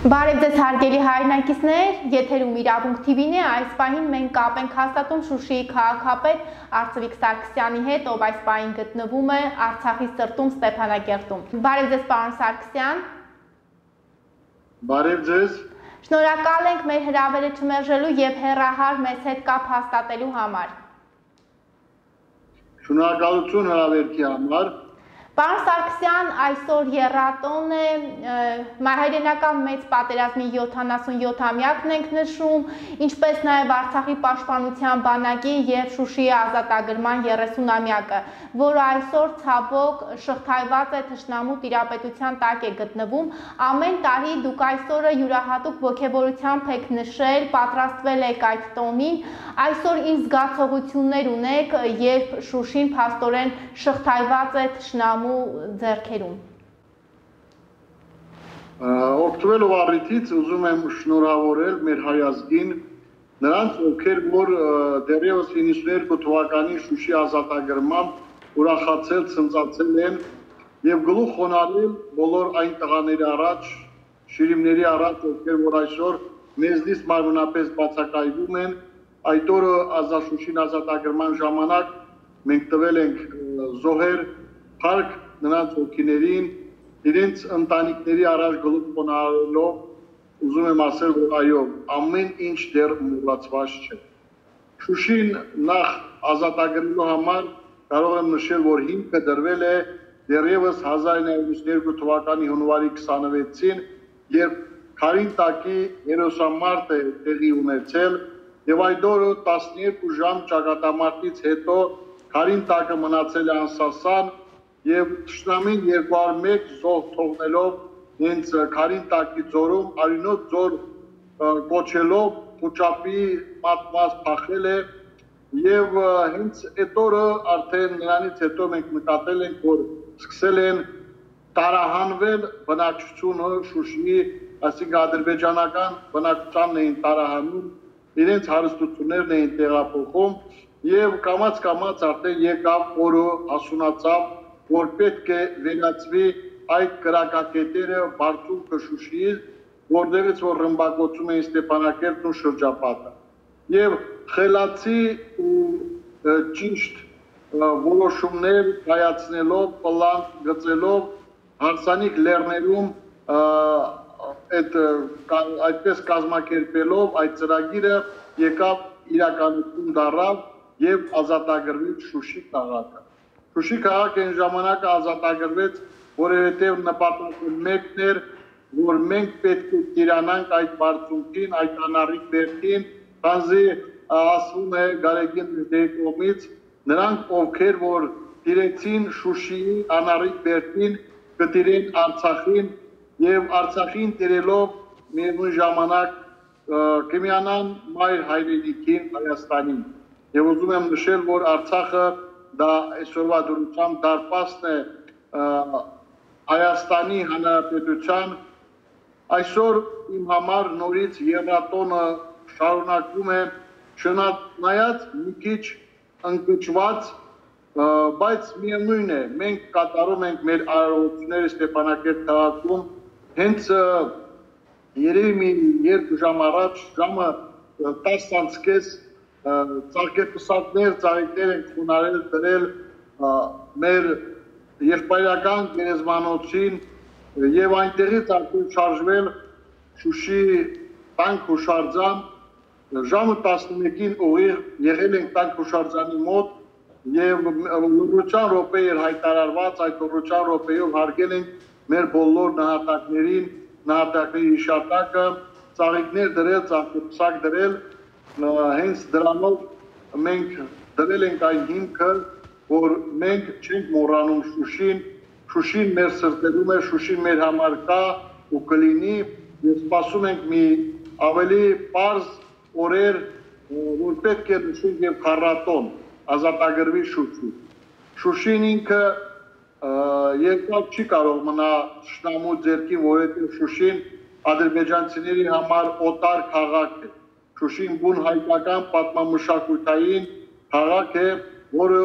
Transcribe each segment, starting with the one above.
Բարև ձեզ հարգելի հայրենակիցներ, եթերում իրավունք TV-ն է, այս պահին մենք կապ ենք հաստատում Շուշիի քաղաքապետ Արծվիկ Սարգսյանի հետ, ով այս պահին գտնվում է Արցախի սրտում Ստեփանակերտում։ Բարև ձեզ, պարոն Սարգսյան։ Բարև ձեզ։ Շնորհակալ ենք մեր հրավերը չմերժելու եւ հեռահար մեզ հետ կապ հաստատելու համար։ Շնորհակալություն հրավերքի համար։ Պարոն Սարգսյան, այսօր եռատոն է, հայրենական մեծ պատերազմի 77-ամյակն ենք նշում, ինչպես նաև Արցախի պաշտպանության բանակի եւ Շուշիի ազատագրման 30-ամյակը, որը այսօր ցավոք շղթայված է թշնամու տիրապետության տակ է գտնվում։ Ամեն տարի դուք այսօրը յուրահատուկ ոգևորությամբ եք նշել, պատրաստվել եք այդ տոնին, այսօր ինչ զգացողություններ ունեք, երբ Շուշին փաստորեն շղթայված է թշնամու ձեռքերում։ Օգտվելով առիթից ուզում եմ շնորհավորել մեր հայազգին, նրանց, ովքեր որ դեռևս 92 թվականի Շուշի ազատագրմամբ ուրախացել, ցնծացել են եւ գլուխ խոնարհել բոլոր այն տղաների առաջ, շիրիմների առաջ, ովքեր որ այսօր մեզնից մարմնապես բացակայվում են, այդ օրը Շուշին ազատագրման ժամանակ մենք տվել ենք զոհեր, փառք նրանց ոգիներին, իրենց ընտանիքների առաջ գլուխ խոնարհելով ուզում եմ ասել, որ այո, ամեն ինչ դեռ մոռացված չէ։ Շուշին նախ ազատագրելու համար կարող եմ նշել, որ հիմքը դրվել է դեռևս 1992 թվականի հունվարի 26-ին, երբ Քարինտակի հերոսամարտ է տեղի ունեցել եւ այդ օրը 12 ժամ ճակատամարտից հետո Քարինտակը մնացել է անսասան եւ թշնամին 201 զոհ թողնելով հենց Քարինտակի ձորում արյունոտ ձոր կոչելով փուչապի մատմաս փախել է եւ հենց այդ օրը արդեն նրանից հետո մենք նկատել ենք, որ սկսել են տարահանվել բնակչությունը Շուշիի, այսինքն ադրբեջանական բնակչությանն էին տարահանում, իրենց հարստություններն էին տեղափոխում եւ կամաց արդեն եկավ օրը հասունացավ, որ պետք է վերացվի այդ կրակակետերը բարձունքը Շուշիից, որտեղից որ ռմբակոծում էին Ստեփանակերտն ու շրջապատը։ Եվ խելացի ու ճիշտ որոշումներ կայացնելով, պլան գծելով, հարսանիք լեռներում այդպես կազմակերպելով այդ ծրագիրը եկավ իրականություն դառավ եւ ազատագրվեց Շուշի քաղաքը։ Շուշի քաղաքը այն ժամանակ ազատագրվեց, որովհետեւ նպատակը մեկն էր, որ մենք պետք է տիրանանք այդ բարձունքին, այդ անառիկ բերքին, քանզի ասվում է Գարեգին Միրզոյի կողմից, նրանք ովքեր որ տիրեցին Շուշիի անառիկ բերքին, կտիրեն Արցախին եւ Արցախին տիրելով միևնույն ժամանակ կմիանան մայր հայրենիքին Հայաստանին։ Եվ ուզում եմ նշել, որ Արցախը դա այսօրվա դրությամբ դարպասն է Հայաստանի Հանրապետության, այսօր իմ համար նորից եռատոնը շարունակվում է, չնայած մի քիչ ընկճված, բայց միևնույն է, մենք կատարում ենք մեր արարողությունները Ստեփանակերտ քաղաքում, հենց երևի մի 2 ժամ առաջ, ժամը 10:30 ծաղկեպսակներ, ծաղիկներ ենք խոնարհել դրել մեր եղբայրական գերեզմանոցին եւ այնտեղից արդեն շարժվել Շուշի տանկ հուշարձան, ժամը 11-ին ուղիղ եղել ենք տանկ հուշարձանի մոտ եւ լռության րոպե էր հայտարարված, այդ լռության րոպեով հարգել ենք մեր բոլոր նահատակների հիշատակը, ծաղիկներ դրել, ծաղկեպսակ դրել, հենց դրանով մենք դրել ենք այն հիմքը, որ մենք չենք մոռանում Շուշին, Շուշին մեր սրտերում է, Շուշին մեր համար կա ու կլինի եւ սպասում ենք մի ավելի պարզ օրեր, որ պետք է նշենք եւ քառատոն ազատագրվի Շուշի։ Շուշին ինքը երկար չի կարող մնա թշնամու ձեռքին, որովհետեւ Շուշին ադրբեջանցիների համար օտար քաղաք է։ Շուշին բուն հայկական պատմամշակութային քաղաք է, որը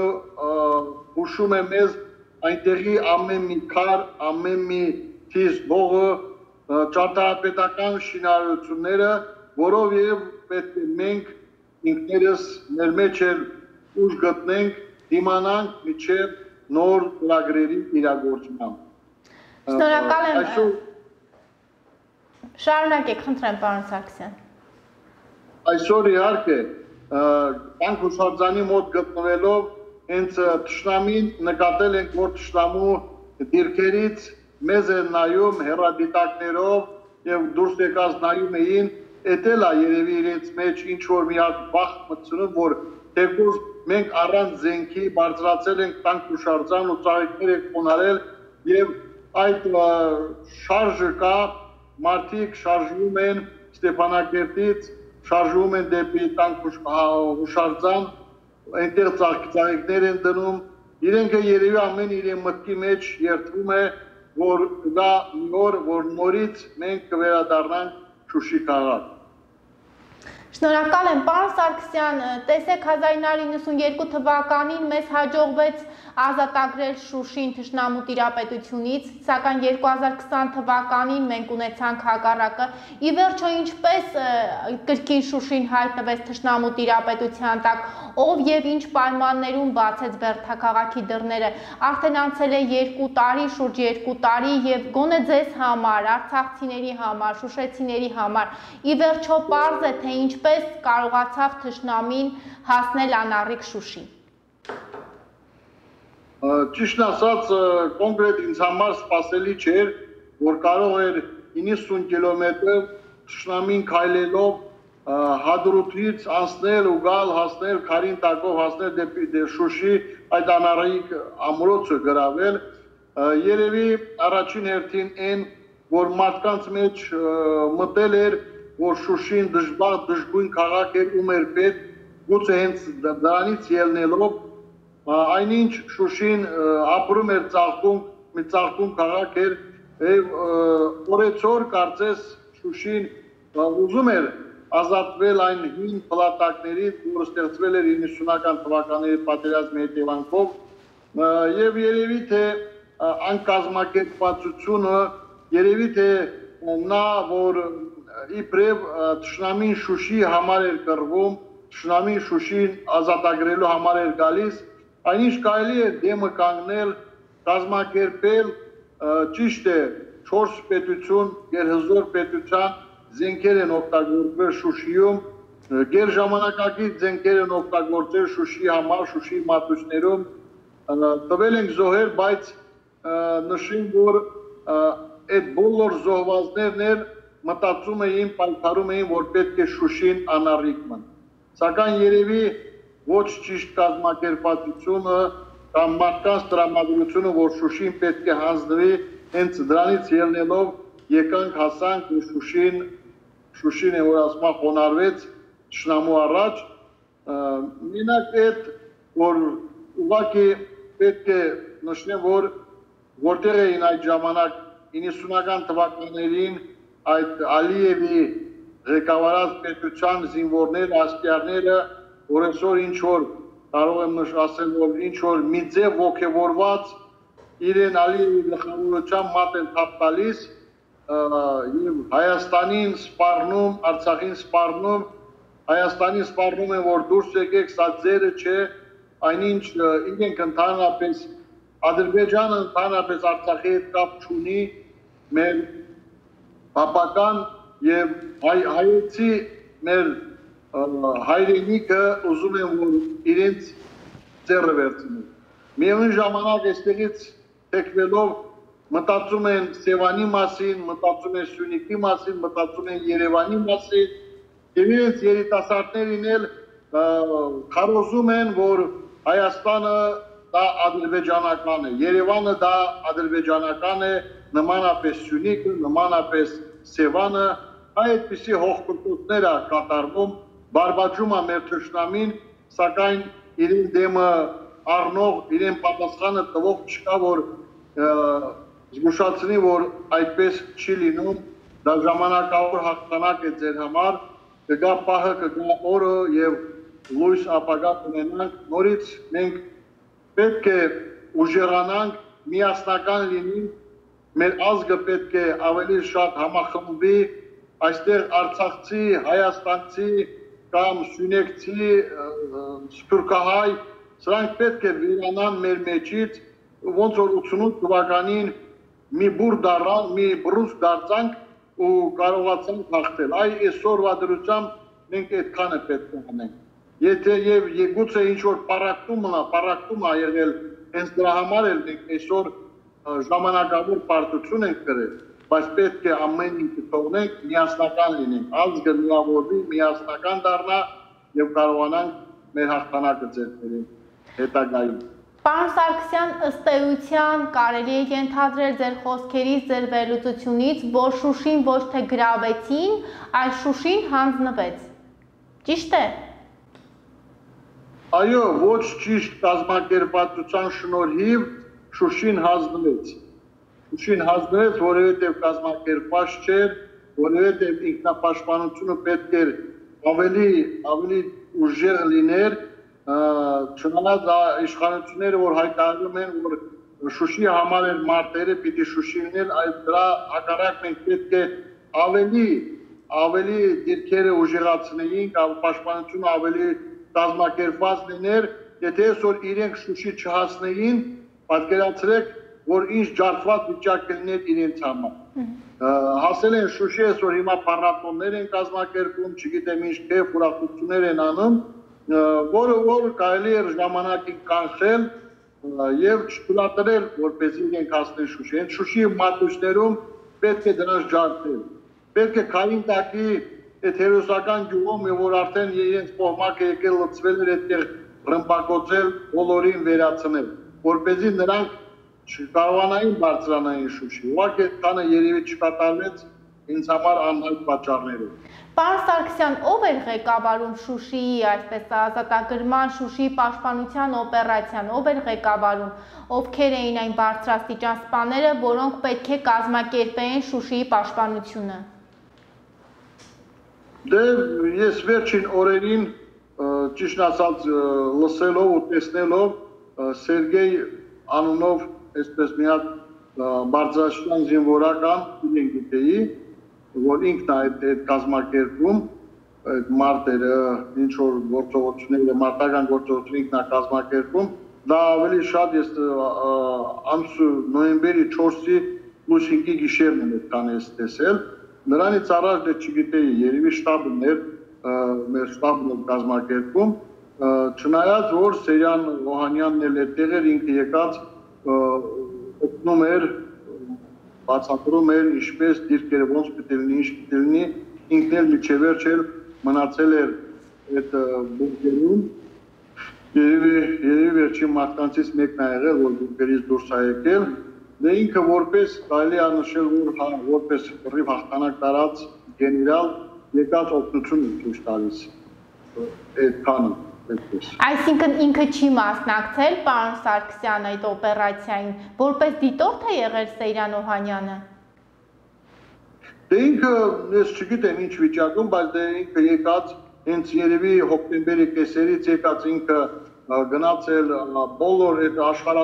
հուշում է մեզ այնտեղի ամեն մի քար, ամեն մի թիզ բողը, ճարտարապետական շինարարությունները, որով եւ պետք է մենք ինքներս մեր մեջ ուժ գտնենք, դիմանանք միջև նոր ծրագրերի իրագործման։ Շնորհակալ եմ։ Շարունակեք, խնդրեմ, պարոն Սարգսյան։ Այսօր իհարկե Բանկ հուշարձանի մոտ գտնվելով հենց թշնամին նկատել ենք, որ թշնամու դիրքերից մեզ են նայում հեռադիտակներով եւ դուրս եկած նայում էին, էտել է երևի իրենց մեջ ինչ որ մի հատ վախ մտցնում, որ թեկուզ մենք առանց զենքի բարձրացել ենք տանկ հուշարձան ու ծաղիկներ ենք խոնարել եւ այդ շարժը կա, մարդիկ շարժվում են Ստեփանակերտից, շարժվում են դեպի տանկ հուշարձան, այնտեղ ծաղիկներ են դնում, իրենք երևի ամեն իրեն մտքի մեջ երթվում է, որ դա մի օր, որ նորից մենք կվերադառնանք Շուշի քաղաք։ Շնորհակալ եմ, պարոն Սարգսյան, տեսեք 1992 թվականին մեզ հաջողվեց ազատագրել Շուշին թշնամու տիրապետությունից, սակայն 2020 թվականին մենք ունեցանք հակառակը։ Ի վերջո ինչպես կրկին Շուշին հայտնվեց թշնամու տիրապետության տակ, ով եւ ինչ պայմաններում բացեց Բերդաքաղաքի դռները։ Արդեն անցել է 2 տարի, շուրջ 2 տարի եւ գոնե ձեզ համար, արցախցիների համար, շուշեցիների համար, ի վերջո պարզ է, թե ինչպես կարողացավ թշնամին հասնել անառիկ Շուշի։ Ճիշտ ասած, կոնկրետ ինձ համար սպասելի չէր, որ կարող էր 90 կիլոմետր թշնամին քայլելով Հադրութից անցնել ու գալ հասնել քարին տակով հասնել դեպի Շուշի այդ անառիկ ամրոցը գրավել։ Երևի առաջին հերթին այն, որ մարդկանց մեջ մտել էր, որ Շուշին դժբախտ դժգույն քաղաք էր ում էր պետք, գուցե հենց դրանից ելնելով այնինչ Շուշին ապրում էր մի ծաղկում քաղաք էր եւ օրեցօր կարծես Շուշին ուզում էր ազատվել այն հին փլատակներից, որ ստեղծվել էր 90-ական թվականների պատերազմի հետևանքով եւ երևի թե անկազմակերպվածությունը երևի թե նա որ իբրև թշնամին Շուշի համար էր կռվում, թշնամին Շուշին ազատագրելու համար էր գալիս, այնինչ կարելի է դեմը կանգնել, կազմակերպել, ճիշտ է 4 պետություն, գերհզոր պետության զենքեր են օգտագործվել Շուշիում, գերժամանակակից զենքեր են օգտագործել Շուշի համար, Շուշի մատուցներում, տվել ենք զոհեր, բայց նշենք, որ այդ բոլոր զոհվածներն մտածում էին, պայքարում էին, որ պետք է Շուշին անառիկ մն։ Սակայն երևի ոչ ճիշտ կազմակերպվածությունը կամ մարդկանց տրամադրությունը, որ Շուշին պետք է հանձնվի, հենց դրանից ելնելով եկանք հասանք Շուշին է, որ ասма խոնարհվեց թշնամու առաջ, մենակ այդ, որ ուղղակի պետք է նշեմ, որ որտեղ էին այդ ժամանակ 90-ական թվականներին այդ Ալիևի ղեկավարած պետության զինվորներ, ասկերները, որ այսօր ինչ որ կարող եմ ասել, որ ինչ որ մի ձև ոգևորված իրեն Ալիևի գլխավորության մատ են թափ տալիս եւ Հայաստանին սպառնում, Արցախին սպառնում, Հայաստանին սպառնում են, որ դուրս եկեք, սա ձերը չէ, այնինչ իրենք ընդհանրապես Ադրբեջանը ընդհանրապես Արցախի հետ կապ չունի, մեր պապական եւ հայեցի մեր հայրենիքը ուզում են, որ իրենց ձեռը վերցնեն։ Միևնույն ժամանակ այստեղից թեքվելով մտածում են Սևանի մասին, մտածում են Սյունիքի մասին, մտածում են Երևանի մասին եւ իրենց երիտասարդներին էլ քարոզում են, որ Հայաստանը դա ադրբեջանական է, Երևանը դա ադրբեջանական է, նմանապես Սյունիքը, նմանապես Սևանը, այդպիսի հողկրտոցներ է կատարվում, բարբաջում է մեր թշնամին, սակայն իրեն դեմը առնող, իրեն պատասխանը տվող չկա, որ զգուշացնի, որ այդպես չի լինում, դա ժամանակավոր հաղթանակ է ձեր համար, կգա պահը, կգա օրը եւ լույս ապագա կունենանք, նորից մենք պետք է ուժեղանանք, միասնական լինենք մեր ազգը պետք է ավելի շատ համախմբվի, այստեղ արցախցի, հայաստանցի կամ սյունեքցի, սփյուռքահայ, սրանք պետք է վերանան մեր մեջից, ոնց որ 88 թվականին մի բուր դառան, մի բռունցք դարձանք ու կարողացանք հաղթել։ Այ այսօրվա դրությամբ մենք այդքանը պետք է անենք։ Եթե եւ գուցե ինչ որ պարակտում ա եղել, հենց դրա համար էլ մենք այսօր ժամանակավոր պարտություն ենք կրել, բայց պետք է ամեն ինչ թողնենք, միասնական լինենք, ազգը միավորվի, միասնական դառնա եւ կարողանանք մեր հաղթանակը ձեռք բերել հետագայում։ Պարոն Սարգսյան, ըստ էության կարելի է ենթադրել ձեր խոսքերից, ձեր վերլուծությունից, որ Շուշին ոչ թե գրավեցին, այլ Շուշին հանձնվեց։ Ճիշտ է։ Այո, ոչ ճիշտ կազմակերպվածության շնորհիվ Շուշին հանձնվեց։ Շուշին հանձնվեց, որովհետև կազմակերպված չէր, որովհետև ինքնապաշտպանությունը պետք էր ավելի ուժեղ լիներ, չնայած իշխանությունները, որ հայտարարում են, որ Շուշի համար են մարտերը, պիտի Շուշի լինեն, այդ դրա հակառակ մենք պետք է ավելի դիրքերը ուժեղացնեինք, պաշտպանությունը ավելի կազմակերպված լիներ, եթե այսօր իրենք Շուշի չհասնեին, պատկերացրեք, որ ինչ ջարդված վիճակ կլիներ իրենց համար։ Հասել են Շուշի, այսօր հիմա փառատոներ են կազմակերպում, չգիտեմ ինչ քեֆ ուրախություններ են անում, որ կարելի է ժամանակին կանխել եւ չթույլատրել, որպեսզի իրենք հասնեն Շուշի։ Հենց Շուշի մատուցներում պետք է դրանց ջարդել։ Պետք է քայլին տակի այդ հերոսական գյուղում, որ արդեն իրենց կողմակը եկել լցվել էր այդտեղ ռմբակոծել, բոլորին վերացնել, որպեսզի նրանք չկարողանային բարձրանային Շուշի։ Ուղղակի այդքանը երևի չկատարվեց ինձ համար անհայտ պատճառներով։ Պարոն Սարգսյան, ով էր ղեկավարում Շուշիի, այսպես ազատագրման, Շուշիի պաշտպանության օպերացիան, ով էր ղեկավարում, ովքեր էին այն բարձրաստիճան սպաները, որոնք պետք է կազմակերպեին Շուշիի պաշտպանությունը։ Դե ես վերջին օրերին, ճիշտ ասած, լսելով ու տեսնելով Սերգեյ անունով այսպես մի հատ բարձրաստիճան զինվորական իրեն գիտեի, որ ինքն այդ կազմակերպում, այդ մարտերը, ինչ որ գործողությունները, մարտական գործողությունները ինքն է կազմակերպում, դա ավելի շատ ես նոյեմբերի 4-ի plus 5-ի գիշերն եմ այդքան ես տեսել, նրանից առաջ դե չգիտեի, երևի շտաբն էր, մեր շտաբն էր կազմակերպում, չնայած որ Սերյան Օհանյանն էլ այդտեղ էր, ինքը եկած օգնում էր, բացատրում էր ինչպես դիրքերը ոնց պետք է լինի, ինչ պետք է լինի, ինքն էլ միջևերջ էլ մնացել էր այդ բուրգերում, երևի վերջին մարդկանցից մեկն ա եղել, որ բուրգերից դուրս ա եկել, դե ինքը որպես կարելի ա նշել, որ որպես կռիվ հաղթանակ տարած գեներալ եկած օգնություն ցույց տալիս այդքանը այդպես։ Այսինքն ինքը չի մասնակցել, պարոն Սարգսյան, այդ օպերացիային, որպես դիտորդ է եղել Սեյրան Օհանյանը։ Դե ինքը ես չգիտեմ ինչ վիճակում, բայց դե ինքը եկած հենց երևի հոկտեմբերի կեսերից եկած ինքը գնացել բոլոր այդ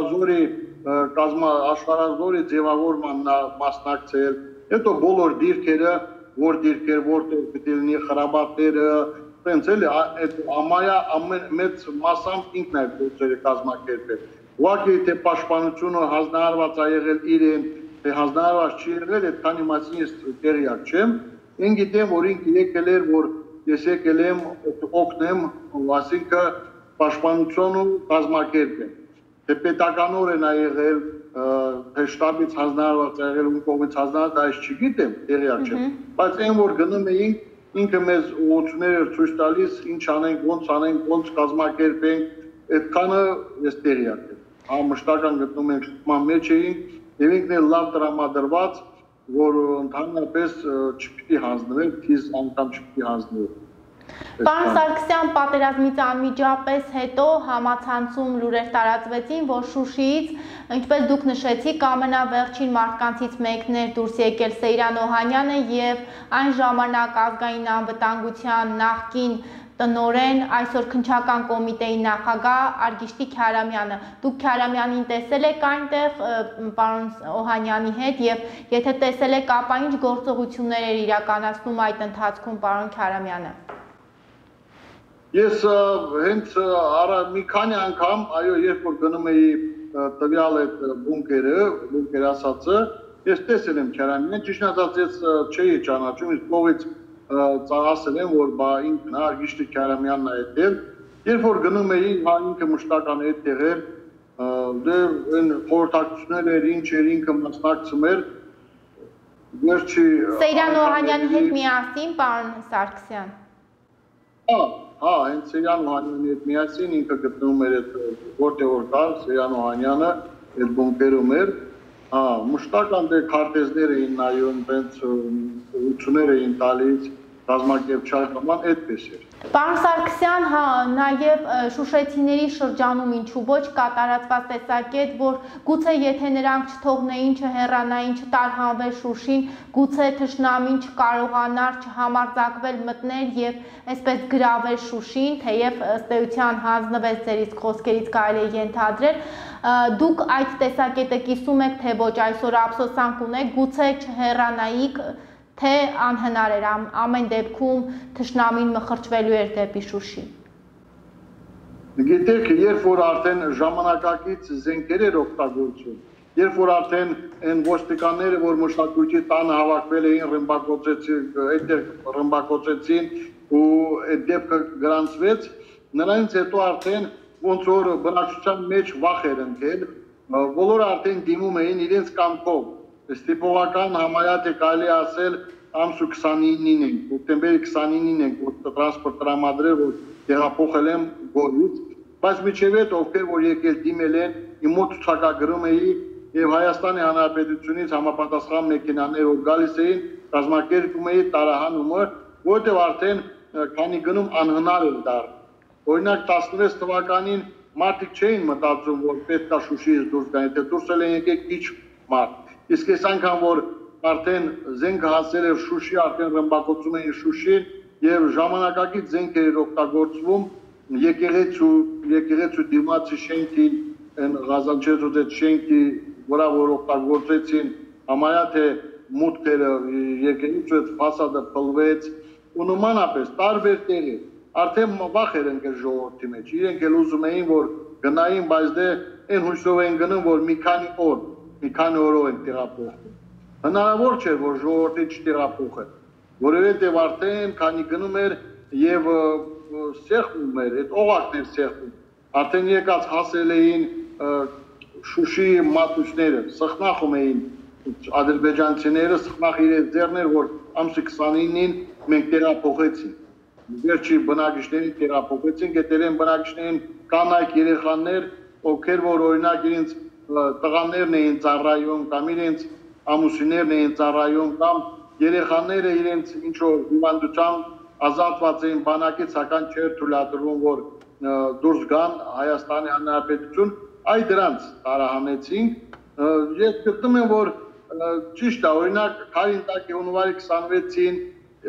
աշխարհազորի ձևավորման մասնակցել, հետո բոլոր դիրքերը, որտեղ պետք է լինի խրաբատները, տենց էլի այդ ամայա ամեն մեծ մասամբ ինքն է գործերը կազմակերպել։ Ուղղակի թե պաշտպանությունը հանձնարարված ա եղել իրեն, թե հանձնարարված չի եղել, այդքանի մասին ես տեղյակ չեմ։ Én գիտեմ, որ ինքը եկել էր, որ ես եկել եմ օգնեմ, այսինքն պաշտպանությունը կազմակերպեմ։ Թե պետականորեն ա եղել, թե շտաբից հանձնարարված ա եղել, ում կողմից հանձնարարված, այս չգիտեմ, տեղյակ չեմ։ Բայց այն որ գնում էինք, ինքը մեզ ուղղություններ էր ցույց տալիս, ինչ անենք, ոնց կազմակերպենք, այդքանը ես տեղյակ եմ։ Մշտական գտնում ենք շփման մեջ էինք, եւ ինքն էլ լավ տրամադրված, որ ընդհանրապես չպիտի հանձնվենք, թիզ անգամ չպիտի հանձնվենք։ Պարոն Սարգսյան, պատերազմից անմիջապես հետո համացանցում լուրեր տարածվեցին, որ Շուշիից, ինչպես դուք նշեցիք, ամենավերջին մարդկանցից մեկն էր դուրս եկել Սեյրան Օհանյանը եւ այն ժամանակ ազգային անվտանգության նախկին տնօրեն, այսօր քննչական կոմիտեի նախագահ Արգիշտի Քյարամյանը։ Դուք Քյարամյանին տեսել եք այնտեղ պարոն Օհանյանի հետ եւ եթե տեսել եք, ապա ինչ գործողություններ էր իրականացնում այդ ընթացքում պարոն Քյարամյանը։ Ես հենց մի քանի անգամ, այո, երբ որ գնում էի տվյալ այդ բունկեր ասածը, ես տեսել եմ Քյարամյանին, ճիշտ ասած ես չէի ճանաչում, իսկ կողից ասել եմ, որ բա ինքն է Արգիշտի Քյարամյանն է այդտեղ, երբ որ գնում էի, ինքը մշտական այդտեղ էր, դե այն խորհրդակցություններ էր, ինչ էր ինքը մասնակցում էր, վերջի Սեյրան Օհանյանի հետ միասին, պարոն Սարգսյան։ Հա, հենց Սեյրան Օհանյանի հետ միասին ինքը գտնվում էր որտեղ որ կար Սեյրան Օհանյանը այդ բունկերում էր, մշտական դե քարտեզներ էին նայում, տենց ուղղություններ էին տալիս, ռազմակերպչար կման այդպես էր։ Պարոն Սարգսյան, հա, նաև շուշեցիների շրջանում ինչու ոչ կատարածված տեսակետ, որ գուցե եթե նրանք չթողնեին, չհեռանային, չտարհանվեր Շուշին, գուցե թշնամին չկարողանար չհամարձակվել մտնել եւ այսպես գրավել Շուշին, թեև ըստ էության հանձնվեց ձերից խոսքերից կարելի է ենթադրել, դուք այդ տեսակետը կիսում եք, թե ոչ, այսօր ափսոսանք ունեք, գուցե չհեռանայիք, թե անհնար էր ամեն դեպքում թշնամին մխրճվելու էր դեպի Շուշի։ Գիտեք, երբ որ արդեն ժամանակակից զենքեր էր օգտագործում, երբ որ արդեն այն ոստիկանները, որ մշակույթի տանը հավաքվել էին, ռմբակոծեցին ու այդ դեպքը գրանցվեց, նրանից հետո արդեն ոնց որ բնակչության մեջ վախ էր ընկել, բոլորը արդեն դիմում էին իրենց կամքով։ Ստիպողական համարյա թե կարելի ասել ամսու 29-ին ենք, հոկտեմբերի 29-ին ենք, որ տրանսպորտ տրամադրել, որ տեղափոխել եմ Գորից, բայց միջև այդ ովքեր որ եկել դիմել են, իմ մոտ ցուցակագրում էի եւ Հայաստանի Հանրապետությունից համապատասխան մեքենաներ որ գալիս էին, կազմակերպում էի տարահանումը, որտեղ արդեն քանի գնում անհնար էր դառնում։ Օրինակ 16 թվականին մարդիկ չէին մտածում, որ պետք է Շուշիից դուրս գան, եթե դուրս են եկել քիչ մարդ։ Իսկ այս անգամ որ արդեն զենքը հասել էր Շուշի, արդեն ռմբակոծում էին Շուշին եւ ժամանակակից զենքեր էր օգտագործվում եկեղեցու դիմացի շենքի, այն Ղազանչեզու այդ շենքի, որը որ օգտագործեցին, համարյա թե մուտքերը եկեղեցու այդ ֆասադը փլվեց ու նմանապես տարբեր տեղի արդեն վախ էր ընկել ժողովրդի մեջ, իրենք էլ ուզում էին որ գնային, բայց դե այն հույսով են գնում որ մի քանի օրով են տեղափոխվում։ Հնարավոր չէ որ ժողովրդի չտեղափոխեն, որովհետև արդեն քանի գնում էր եւ սեղմում էր, այդ օղակն էր սեղմում, արդեն եկած հասել էին Շուշի մատուցները, սխնախում էին ադրբեջանցիները, սխնախ իրենց ձեռներ, որ ամսի 29-ին մենք տեղափոխեցինք։ Վերջի բնակիչներին տեղափոխեցինք, այդտեղեն բնակիչներին կանայք երեխաներ, ովքեր որ օրինակ իրենց տղաներն էին ծառայում կամ իրենց ամուսիններն էին ծառայում կամ երեխաները իրենց ինչ-որ հիվանդությամբ ազատված էին բանակից, սակայն չէր թույլատրվում որ դուրս գան Հայաստանի Հանրապետություն, այ դրանց տարահանեցինք։ Ես գտնում եմ որ ճիշտ է, օրինակ Քարինտակի հունվարի 26-ին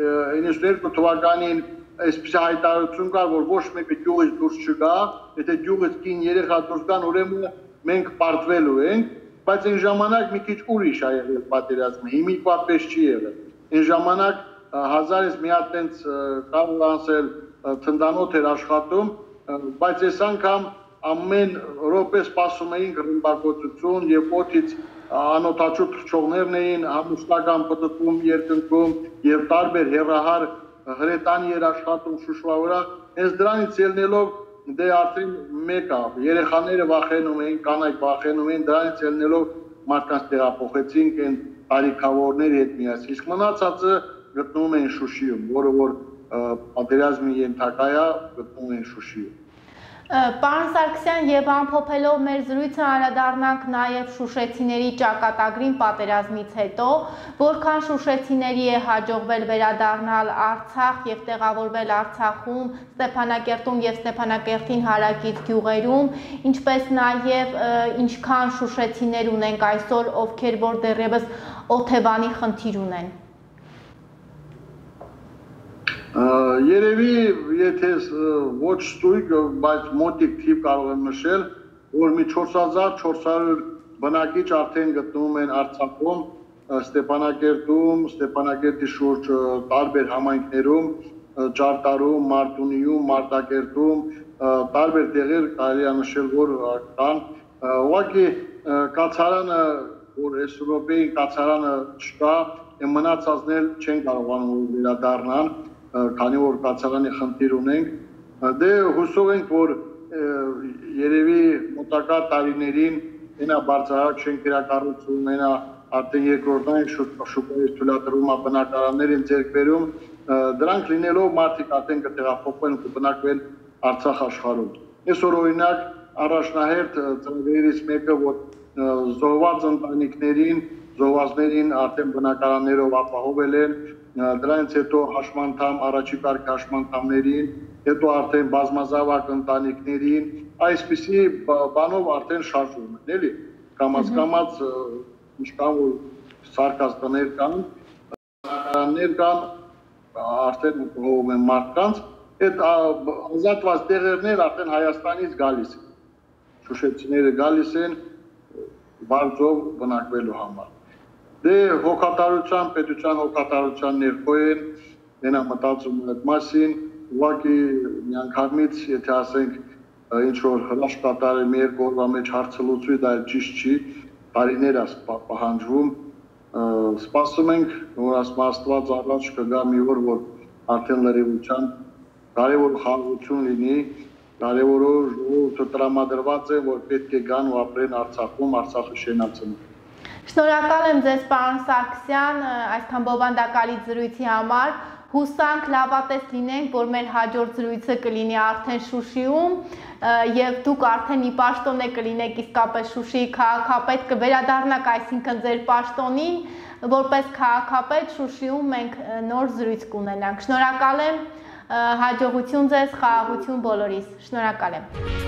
92 թվականին այսպես հայտարարություն կար, որ ոչ մեկը գյուղից դուրս չգա, եթե գյուղից կին երեխա դուրս գան, ուրեմն մենք պարտվելու ենք, բայց այն ժամանակ մի քիչ ուրիշ ա եղել պատերազմը, հիմիկվա պես չի եղել։ Այն ժամանակ հազարից մի հատ տենց կարող ասել թնդանոթ էր աշխատում, բայց այս անգամ ամեն րոպե սպասում էինք ռմբակոծություն եւ օդից անօթաչու թռչողներն էին համուշտական պտտվում երկնքում եւ տարբեր հերահար հրետանի էր աշխատում Շուշվա վրա, հենց դրանից ելնելով դե արդեն մեկ է, երեխաները վախենում էին, կանայք վախենում էին, դրանից ելնելով մարդկանց տեղափոխեցինք այն տարիքավորների հետ միասին, իսկ մնացածը գտնվում են Շուշիում, որը որ պատերազմի ենթակա է, գտնվում են Շուշիում։ Պարոն Սարգսյան, եւ ամփոփելով մեր զրույցը անդրադառնանք նաեւ շուշեցիների ճակատագրին պատերազմից հետո, որքան շուշեցիների է հաջողվել վերադառնալ Արցախ եւ տեղավորվել Արցախում, Ստեփանակերտում եւ Ստեփանակերտին հարակից գյուղերում, ինչպես նաեւ ինչքան շուշեցիներ ունենք այսօր, ովքեր որ դեռևս Օթևանի խնդիր ունեն։ Երևի եթե ոչ ստույգ, բայց մոտիկ թիվ կարող եմ նշել, որ մի 4400 բնակիչ արդեն գտնվում են Արցախում, Ստեփանակերտում, Ստեփանակերտի շուրջ տարբեր համայնքներում, Ճարտարում, Մարտունիում, Մարտակերտում, տարբեր տեղեր կարելի է նշել, որ կան։ Ուղղակի կացարանը, որ այս Եվրոպայի կացարանը չկա, մնացածն էլ չեն կարողանում վերադառնալ, քանի որ կացարանի խնդիր ունենք, դե հուսով ենք, որ երևի մոտակա տարիներին բարձրահարկ շենքերակառուցում, արդեն երկրորդային շուկայի թույլատրվում բնակարաններ են ձեռք բերում, դրանք լինելով մարդիկ արդեն կտեղափոխվեն ու կբնակվեն Արցախ աշխարհում։ Այսօր օրինակ առաջնահերթ ծրագրերից մեկը, որ զոհված ընտանիքներին, զոհվածներին արդեն բնակարաններով ապահովել են, դրանից հետո հաշմանդամ, առաջի կարգ հաշմանդամներին, հետո արդեն բազմազավակ ընտանիքներին, այսպիսի բանով արդեն շարժվում են, էլի, կամաց-կամաց ինչքան որ սարկած տներ կան, բնակարաններ կան, արդեն ապահովում են մարդկանց, այդ ազատված տեղերներ արդեն Հայաստանից գալիս են, շուշեցիները գալիս են բարձով բնակվելու համար։ Դե հոգատարության, պետության հոգատարության ներքո են մտածում այդ մասին, ուղղակի միանգամից, եթե ասենք ինչ-որ հրաշք կատարել մի երկու օրվա մեջ հարցը լուծվի, դա ճիշտ չի, տարիներ է պահանջվում, սպասում ենք, որ Աստված առաջ կգա մի օր, որ արդեն լրիվության կարևոր խաղաղություն լինի, կարևոր ժողովուրդը տրամադրված է, որ պետք է գան ու ապրեն Արցախում, Արցախը շենացնեն։ Շնորհակալ եմ ձեզ, պարոն Սարգսյան, այսքան բովանդակալի զրույցի համար։ Հուսանք լավատես լինենք, որ մեր հաջորդ զրույցը կլինի արդեն Շուշիում եւ դուք արդեն ի պաշտոն կլինեք իսկապես Շուշիի քաղաքապետ, կվերադառնաք այսինքն ձեր պաշտոնին, որպես քաղաքապետ Շուշիում մենք նոր զրույց կունենանք։ Շնորհակալ եմ, հաջողություն ձեզ, խաղաղություն բոլորիս։ Շնորհակալ եմ։